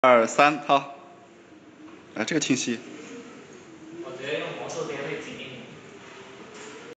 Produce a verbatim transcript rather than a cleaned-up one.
二三，好。啊，这个清晰。 我直接用魔兽颠位击。